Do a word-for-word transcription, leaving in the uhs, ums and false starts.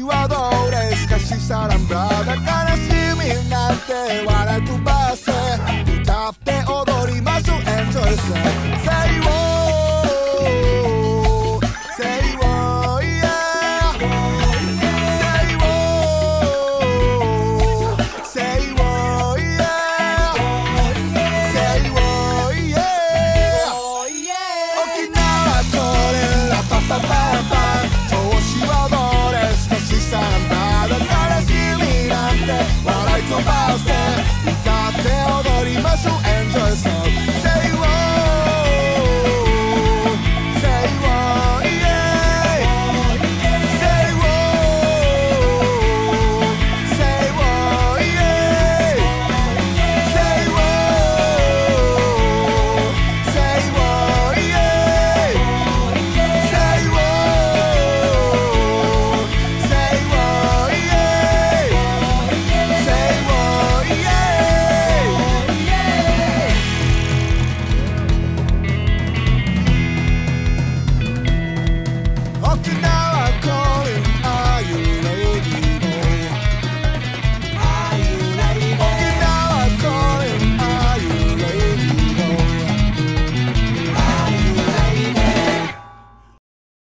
はどれしかしさらんだ悲しみなんて笑い飛ばせ歌って踊りましょう Enjoy Say oh Say oh yeah Say oh Say oh yeah Say oh yeah 沖縄これラパパパパ調子はどれ少しさんだ悲しみなんて笑い飛ばせ歌って踊りましょう Enjoy Yourself